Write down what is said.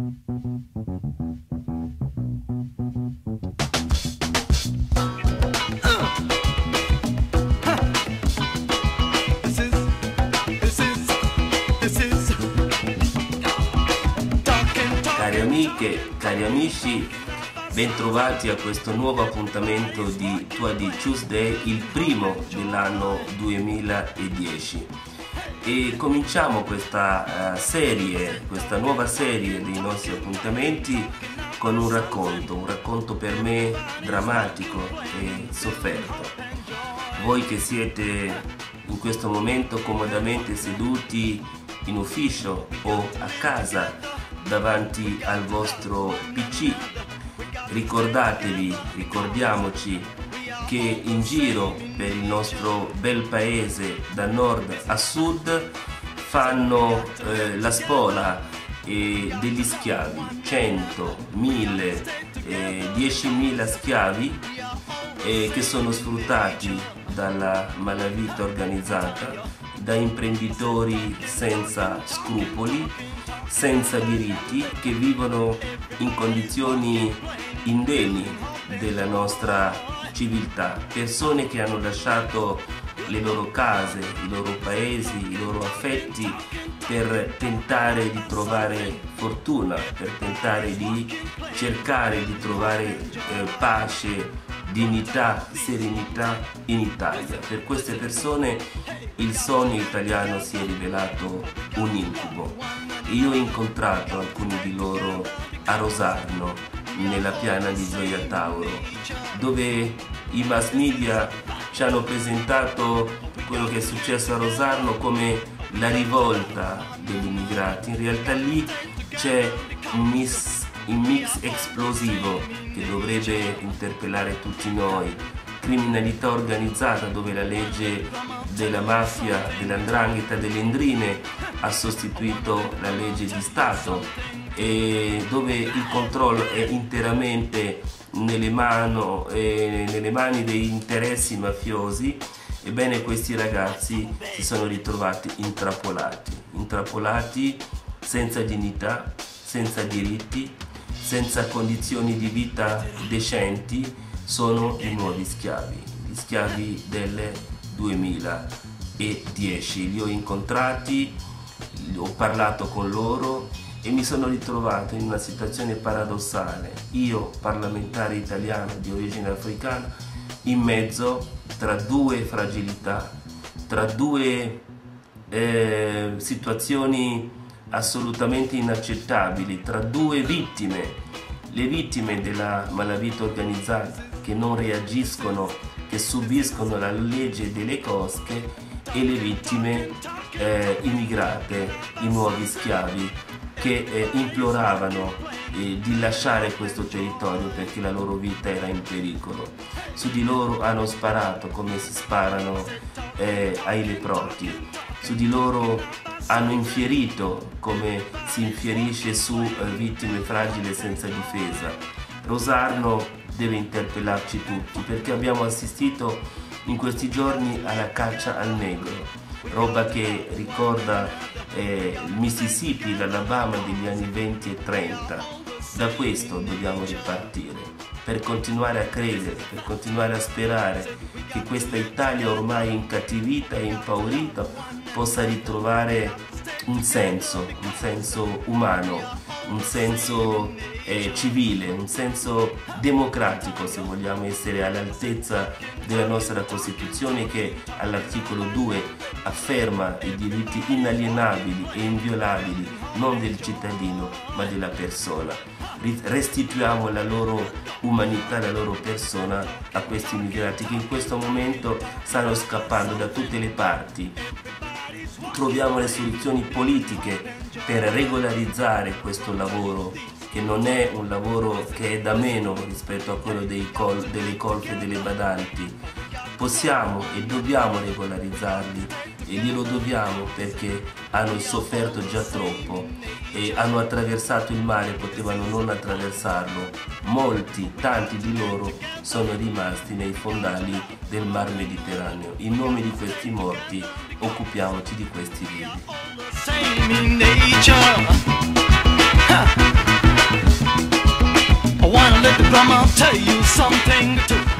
Cari amiche, cari amici, bentrovati a questo nuovo appuntamento di Tuadi Tuesday, il primo dell'anno 2010. E cominciamo questa nuova serie dei nostri appuntamenti con un racconto per me drammatico e sofferto. Voi che siete in questo momento comodamente seduti in ufficio o a casa davanti al vostro PC, ricordiamoci che in giro per il nostro bel paese da nord a sud fanno la spola degli schiavi, 100, 1000, 10.000 schiavi che sono sfruttati dalla malavita organizzata, da imprenditori senza scrupoli, senza diritti, che vivono in condizioni indegni della nostra civiltà, persone che hanno lasciato le loro case, i loro paesi, i loro affetti per tentare di trovare fortuna, per tentare di cercare di trovare pace, dignità, serenità in Italia. Per queste persone il sogno italiano si è rivelato un incubo. Io ho incontrato alcuni di loro a Rosarno, nella piana di Gioia Tauro, dove i mass media ci hanno presentato quello che è successo a Rosarno come la rivolta degli immigrati. In realtà lì c'è un mix esplosivo che dovrebbe interpellare tutti noi. Criminalità organizzata, dove la legge della mafia, dell''ndrangheta, delle ndrine ha sostituito la legge di Stato, e dove il controllo è interamente nelle mani degli interessi mafiosi. Ebbene, questi ragazzi si sono ritrovati intrappolati senza dignità, senza diritti, senza condizioni di vita decenti. Sono i nuovi schiavi, gli schiavi del 2010. Li ho incontrati, ho parlato con loro e mi sono ritrovato in una situazione paradossale. Io, parlamentare italiano di origine africana, in mezzo tra due fragilità, tra due situazioni assolutamente inaccettabili, tra due vittime, le vittime della malavita organizzata che non reagiscono, che subiscono la legge delle cosche, e le vittime immigrate, i nuovi schiavi che imploravano di lasciare questo territorio perché la loro vita era in pericolo. Su di loro hanno sparato come si sparano ai leproti, su di loro hanno infierito come si infierisce su vittime fragili senza difesa. Rosarno deve interpellarci tutti, perché abbiamo assistito in questi giorni alla caccia al negro, roba che ricorda il Mississippi, l'Alabama degli anni 20 e 30. Da questo dobbiamo ripartire, per continuare a credere, per continuare a sperare che questa Italia ormai incattivita e impaurita possa ritrovare un senso umano, un senso civile, un senso democratico, se vogliamo essere all'altezza della nostra Costituzione, che all'articolo 2 afferma i diritti inalienabili e inviolabili non del cittadino ma della persona. Restituiamo la loro umanità, la loro persona a questi immigrati che in questo momento stanno scappando da tutte le parti. Troviamo le soluzioni politiche per regolarizzare questo lavoro, che non è un lavoro che è da meno rispetto a quello delle colfe e delle badanti. Possiamo e dobbiamo regolarizzarli, e glielo dobbiamo perché hanno sofferto già troppo e hanno attraversato il mare, potevano non attraversarlo. Tanti di loro sono rimasti nei fondali del Mar Mediterraneo. In nome di questi morti occupiamoci di questi vivi. Come on, tell you something to